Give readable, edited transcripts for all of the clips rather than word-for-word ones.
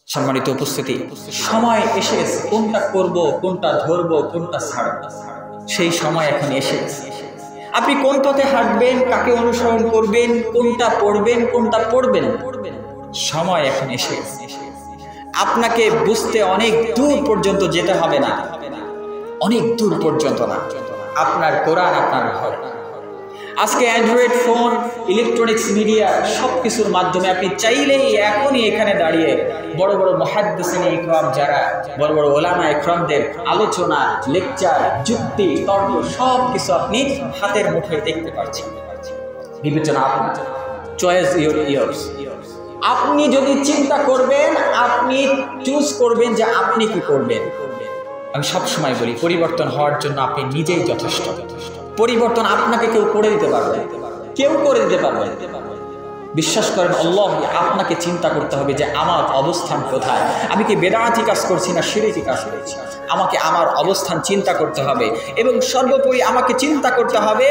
সম্মানিত উপস্থিতি, সময় এসে গেছে কোনটা করব, কোনটা ধরব, কোনটা ছাড়ব, সেই সময় এখন এসে গেছে। আপনি কোন পথে হাঁটবেন, কাকে অনুসরণ করবেন, কোনটা পড়বেন, কোনটা পড়বেন, সময় এখন এসে গেছে। আপনাকে বুঝতে অনেক দূর পর্যন্ত যেতে হবে না, অনেক দূর পর্যন্ত না, আপনার কোরআন আপনার ঘর। আজকে অ্যান্ড্রয়েড ফোন, ইলেকট্রনিক্স মিডিয়া সব কিছুর মাধ্যমে আপনি চাইলেই এখনই এখানে দাঁড়িয়ে বড় বড় মুহাদ্দিসিন ইকরাম, যারা বড় বড় ওলামা ইকরামদের আলোচনা, লেকচার, যুক্তি, তর্ক সব কিছু আপনি হাতের মুঠোয় দেখতে পাচ্ছেন। বিবেচনা আপনার, চয়েস ইয়ার্স। আপনি যদি চিন্তা করবেন, আপনি চুজ করবেন যে আপনি কি করবেন। আমি সবসময় বলি, পরিবর্তন হওয়ার জন্য আপনি নিজেই যথেষ্ট। পরিবর্তন আপনাকে কেউ করে দিতে পারবে, কেউ করে দিতে পারবে। বিশ্বাস করেন, আল্লাহ আপনাকে চিন্তা করতে হবে যে আমার অবস্থান কোথায়, আমি কি বেদাতি কাজ করছি না শিরকি কাজ করছি। আমাকে আমার অবস্থান চিন্তা করতে হবে, এবং সর্বোপরি আমাকে চিন্তা করতে হবে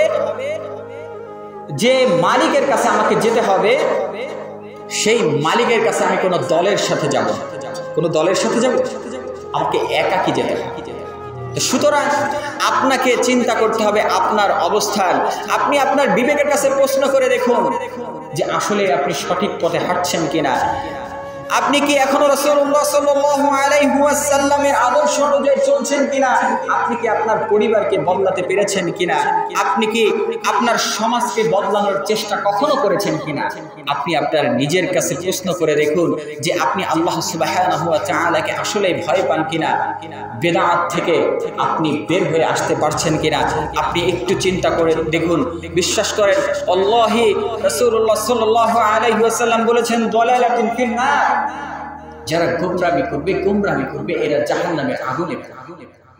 যে মালিকের কাছে আমাকে যেতে হবে, সেই মালিকের কাছে আমি কোনো দলের সাথে যাব, কোনো দলের সাথে যাব, আমাকে একাকী যেতে হবে। সুতরাং আপনাকে চিন্তা করতে হবে আপনার অবস্থান। আপনি আপনার বিবেকের কাছে প্রশ্ন করে দেখুন যে আসলে আপনি সঠিক পথে হাঁটছেন কিনা। আপনি কি এখনো রাসূলুল্লাহ সাল্লাল্লাহু আলাইহি ওয়াসাল্লামের আদর্শ অনুযায়ী চলছেন কিনা? আপনি কি আপনার পরিবারকে বদলাতে পেরেছেন কিনা? আপনি কি আপনার সমাজকে বদলানোর চেষ্টা কখনো করেছেন কিনা? আপনি আপনার নিজের কাছে প্রশ্ন করে দেখুন যে আপনি আল্লাহ সুবহানাহু ওয়া তাআলাকে আসলেই ভয় পান কিনা। বেদাত থেকে আপনি বের হয়ে আসতে পারছেন কিনা আপনি একটু চিন্তা করে দেখুন। বিশ্বাস করেন, আল্লাহি রাসূলুল্লাহ সাল্লাল্লাহু আলাইহি ওয়াসাল্লাম বলেছেন, দালালাতুন ফিন্নার, যারা গোমরামি করবে এরা জাহান্নামের আগুনে।